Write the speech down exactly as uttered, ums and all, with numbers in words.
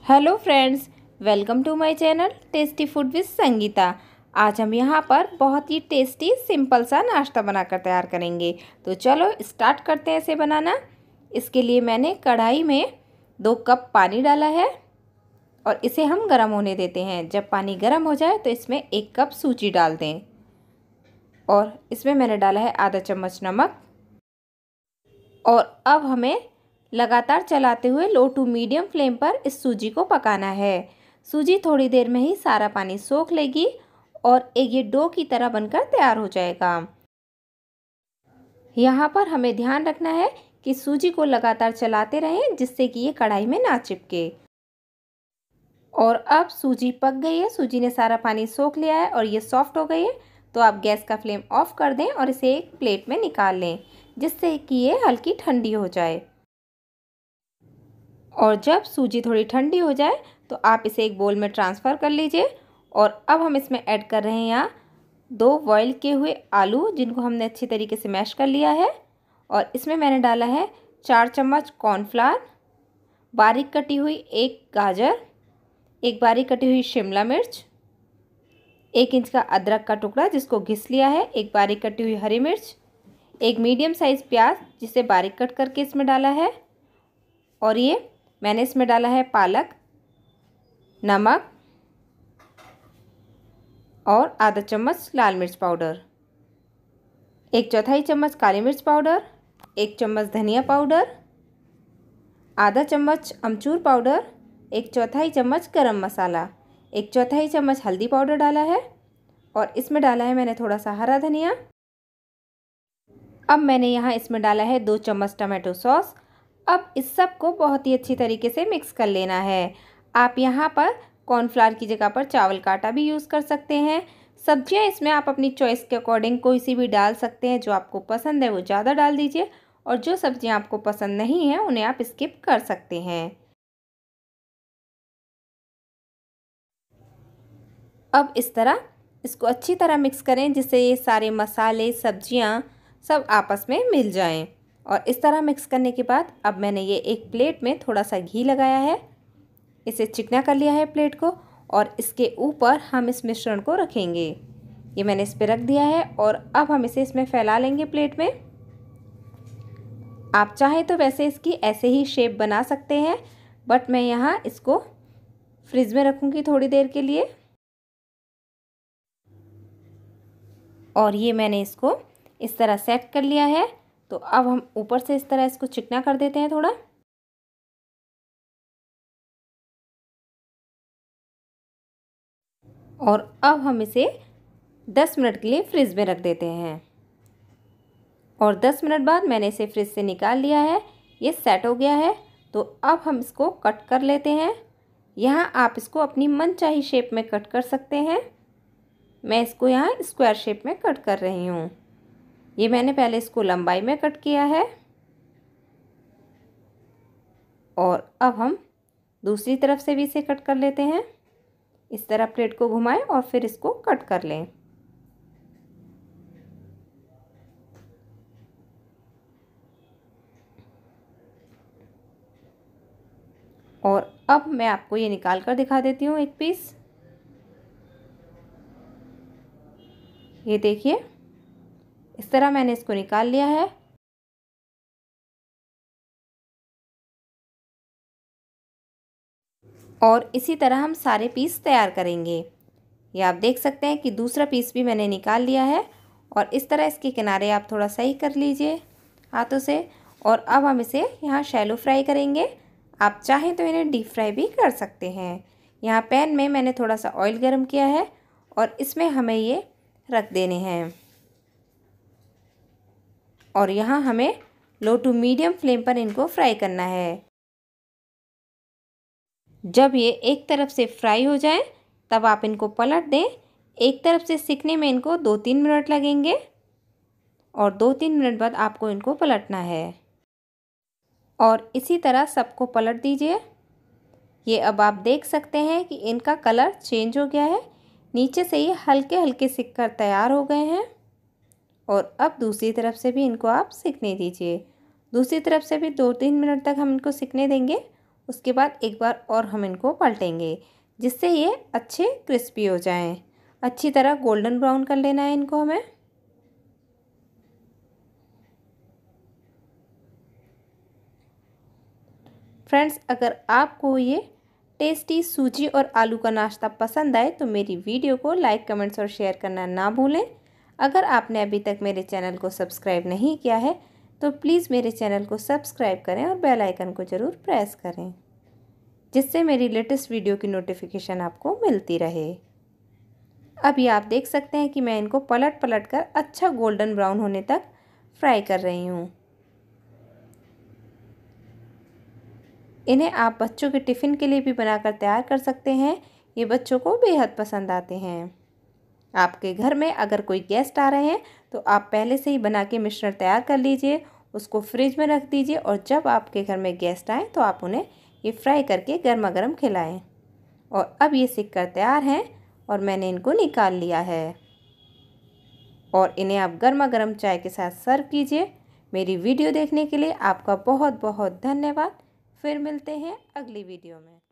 Hello friends, welcome to my channel tasty food with Sangeeta. आज हम यहाँ पर बहुत ही टेस्टी सिंपल सा नाश्ता बनाकर तैयार करेंगे। तो चलो स्टार्ट करते हैं इसे बनाना। इसके लिए मैंने कढ़ाई में दो कप पानी डाला है और इसे हम गर्म होने देते हैं। जब पानी गर्म हो जाए तो इसमें एक कप सूजी डाल दें और इसमें मैंने डाला है आधा चम्मच नमक। और अब हमें लगातार चलाते हुए लो टू मीडियम फ्लेम पर इस सूजी को पकाना है। सूजी थोड़ी देर में ही सारा पानी सोख लेगी और एक ये डो की तरह बनकर तैयार हो जाएगा। यहाँ पर हमें ध्यान रखना है कि सूजी को लगातार चलाते रहें जिससे कि ये कढ़ाई में ना चिपके। और अब सूजी पक गई है, सूजी ने सारा पानी सोख लिया है और ये सॉफ्ट हो गई है। तो आप गैस का फ्लेम ऑफ कर दें और इसे एक प्लेट में निकाल लें जिससे कि ये हल्की ठंडी हो जाए। और जब सूजी थोड़ी ठंडी हो जाए तो आप इसे एक बोल में ट्रांसफ़र कर लीजिए। और अब हम इसमें ऐड कर रहे हैं यहाँ दो बॉयल किए हुए आलू जिनको हमने अच्छी तरीके से मैश कर लिया है। और इसमें मैंने डाला है चार चम्मच कॉर्नफ्लावर, बारीक कटी हुई एक गाजर, एक बारीक कटी हुई शिमला मिर्च, एक इंच का अदरक का टुकड़ा जिसको घिस लिया है, एक बारीक कटी हुई हरी मिर्च, एक मीडियम साइज़ प्याज जिसे बारीक कट करके इसमें डाला है। और ये मैंने इसमें डाला है पालक, नमक और आधा चम्मच लाल मिर्च पाउडर, एक चौथाई चम्मच काली मिर्च पाउडर, एक चम्मच धनिया पाउडर, आधा चम्मच अमचूर पाउडर, एक चौथाई चम्मच गरम मसाला, एक चौथाई चम्मच हल्दी पाउडर डाला है। और इसमें डाला है मैंने थोड़ा सा हरा धनिया। अब मैंने यहाँ इसमें डाला है दो चम्मच टमाटो सॉस। अब इस सब को बहुत ही अच्छी तरीके से मिक्स कर लेना है। आप यहाँ पर कॉर्नफ्लावर की जगह पर चावल का आटा भी यूज़ कर सकते हैं। सब्जियाँ इसमें आप अपनी चॉइस के अकॉर्डिंग कोई सी भी डाल सकते हैं, जो आपको पसंद है वो ज़्यादा डाल दीजिए और जो सब्जियाँ आपको पसंद नहीं हैं उन्हें आप स्किप कर सकते हैं। अब इस तरह इसको अच्छी तरह मिक्स करें जिससे ये सारे मसाले सब्जियाँ सब आपस में मिल जाएं। और इस तरह मिक्स करने के बाद अब मैंने ये एक प्लेट में थोड़ा सा घी लगाया है, इसे चिकना कर लिया है प्लेट को और इसके ऊपर हम इस मिश्रण को रखेंगे। ये मैंने इस पे रख दिया है और अब हम इसे इसमें फैला लेंगे प्लेट में। आप चाहें तो वैसे इसकी ऐसे ही शेप बना सकते हैं, बट मैं यहाँ इसको फ्रिज में रखूँगी थोड़ी देर के लिए। और ये मैंने इसको इस तरह सेट कर लिया है। तो अब हम ऊपर से इस तरह इसको चिकना कर देते हैं थोड़ा। और अब हम इसे दस मिनट के लिए फ्रिज में रख देते हैं। और दस मिनट बाद मैंने इसे फ्रिज से निकाल लिया है, ये सेट हो गया है। तो अब हम इसको कट कर लेते हैं। यहाँ आप इसको अपनी मनचाही शेप में कट कर सकते हैं। मैं इसको यहाँ स्क्वायर शेप में कट कर रही हूँ। ये मैंने पहले इसको लंबाई में कट किया है। और अब हम दूसरी तरफ से भी इसे कट कर लेते हैं। इस तरह प्लेट को घुमाएं और फिर इसको कट कर लें। और अब मैं आपको ये निकाल कर दिखा देती हूँ एक पीस। ये देखिए, इस तरह मैंने इसको निकाल लिया है। और इसी तरह हम सारे पीस तैयार करेंगे। ये आप देख सकते हैं कि दूसरा पीस भी मैंने निकाल लिया है। और इस तरह इसके किनारे आप थोड़ा सही कर लीजिए हाथों से। और अब हम इसे यहाँ शैलो फ्राई करेंगे। आप चाहें तो इन्हें डीप फ्राई भी कर सकते हैं। यहाँ पैन में मैंने थोड़ा सा ऑयल गर्म किया है और इसमें हमें ये रख देने हैं। और यहाँ हमें लो टू मीडियम फ्लेम पर इनको फ्राई करना है। जब ये एक तरफ से फ्राई हो जाए तब आप इनको पलट दें। एक तरफ से सिकने में इनको दो तीन मिनट लगेंगे और दो तीन मिनट बाद आपको इनको पलटना है। और इसी तरह सबको पलट दीजिए। ये अब आप देख सकते हैं कि इनका कलर चेंज हो गया है। नीचे से ये हल्के हल्के सिक कर तैयार हो गए हैं। और अब दूसरी तरफ से भी इनको आप सिकने दीजिए। दूसरी तरफ से भी दो तीन मिनट तक हम इनको सिकने देंगे। उसके बाद एक बार और हम इनको पलटेंगे जिससे ये अच्छे क्रिस्पी हो जाएं। अच्छी तरह गोल्डन ब्राउन कर लेना है इनको हमें। फ्रेंड्स, अगर आपको ये टेस्टी सूजी और आलू का नाश्ता पसंद आए तो मेरी वीडियो को लाइक, कमेंट्स और शेयर करना ना भूलें। अगर आपने अभी तक मेरे चैनल को सब्सक्राइब नहीं किया है तो प्लीज़ मेरे चैनल को सब्सक्राइब करें और बेल आइकन को ज़रूर प्रेस करें, जिससे मेरी लेटेस्ट वीडियो की नोटिफिकेशन आपको मिलती रहे। अभी आप देख सकते हैं कि मैं इनको पलट पलट कर अच्छा गोल्डन ब्राउन होने तक फ्राई कर रही हूँ। इन्हें आप बच्चों के टिफ़िन के लिए भी बनाकर तैयार कर सकते हैं। ये बच्चों को बेहद पसंद आते हैं। आपके घर में अगर कोई गेस्ट आ रहे हैं तो आप पहले से ही बना के मिश्रण तैयार कर लीजिए, उसको फ्रिज में रख दीजिए और जब आपके घर में गेस्ट आएँ तो आप उन्हें ये फ्राई करके गर्मा गर्म खिलाएँ। और अब ये सिक कर तैयार हैं और मैंने इनको निकाल लिया है और इन्हें आप गर्मा गर्म चाय के साथ सर्व कीजिए। मेरी वीडियो देखने के लिए आपका बहुत बहुत धन्यवाद। फिर मिलते हैं अगली वीडियो में।